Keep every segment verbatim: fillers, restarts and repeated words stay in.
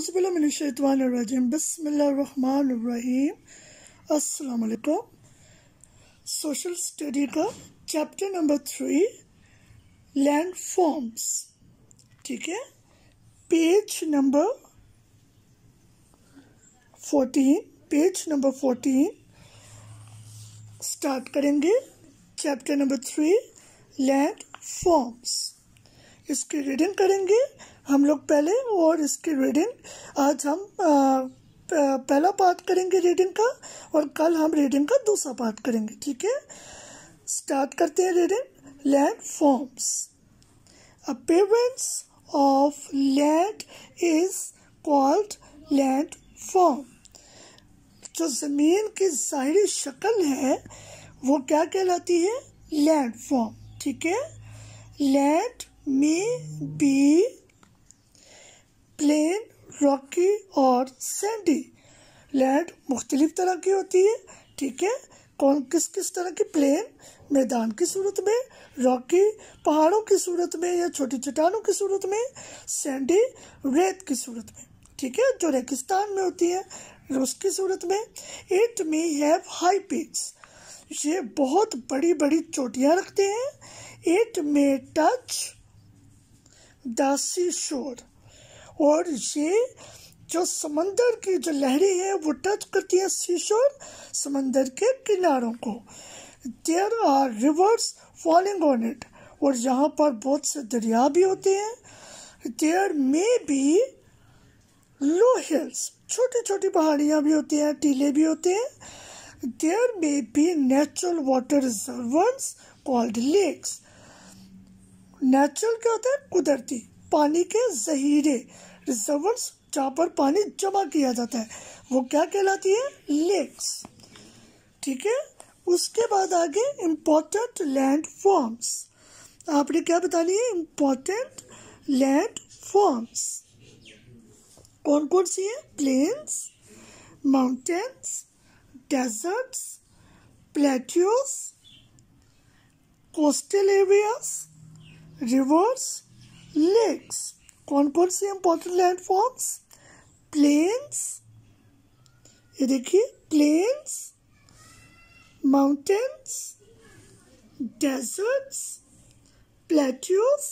औज़ुबिल्लाहिमिनश्शैतानिर्रजीम बिस्मिल्लाहिर्रहमानिर्रहीम। अस्सलाम वालेकुम। सोशल स्टडी का chapter number three land forms, ठीक है। Page number fourteen page number fourteen start करेंगे। Chapter number three land forms, इसकी रीडिंग करेंगे हम लोग पहले, और इसकी रीडिंग आज हम आ, पहला पार्ट करेंगे रीडिंग का, और कल हम रीडिंग का दूसरा पार्ट करेंगे, ठीक है। स्टार्ट करते हैं reading. Land forms. Appearance of land is called land form. जो जमीन की ज़ाहिरी शक्ल है वो क्या कहलाती है? लैंड फॉर्म, ठीक है। लैंड में बी प्लेन, रॉकी और सैंडी। लैंड मुख्तलिफ तरह की होती है, ठीक है। कौन किस किस तरह की? प्लेन मैदान की सूरत में, रॉकी पहाड़ों की सूरत में या छोटी चट्टानों की सूरत में, सैंडी रेत की सूरत में, ठीक है, जो रेगिस्तान में होती है उसकी सूरत में। It may have high peaks, ये बहुत बड़ी बड़ी चोटियां रखते हैं। It may touch the sea shore, और ये जो समंदर की जो लहरें हैं वो टच करती है सी शोर, समंदर के किनारों को। There are rivers falling on it, और यहाँ पर बहुत से दरिया भी होते हैं। There may be low hills, छोटी छोटी पहाड़ियाँ भी होती हैं, टीले भी होते हैं। There may be natural water reservoirs called lakes. Natural क्या होता है? कुदरती पानी के जहीरे, रिजर्वर्स जहाँ पर पानी जमा किया जाता है वो क्या कहलाती है? लेक्स, ठीक है। उसके बाद आगे इम्पोर्टेंट लैंड फॉर्म्स। आपने क्या बतानी है? इम्पोर्टेंट लैंड फॉर्म्स कौन कौन सी है? Plains, mountains, deserts, plateaus, coastal areas, rivers, lakes. कौन कौन सी इंपॉर्टेंट लैंड फॉर्म्स? प्लेन्स, ये देखिए, plains, mountains, deserts, plateaus,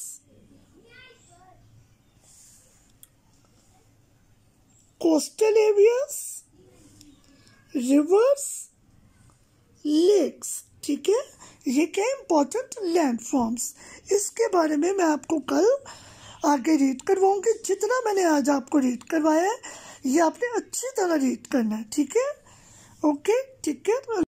coastal areas, rivers, lakes, ठीक है। ये क्या इंपॉर्टेंट लैंड फॉर्म्स। इसके बारे में मैं आपको कल आगे रीड करवाऊंगी। जितना मैंने आज आपको रीड करवाया है ये आपने अच्छी तरह रीड करना है, ठीक है। ओके, ठीक है।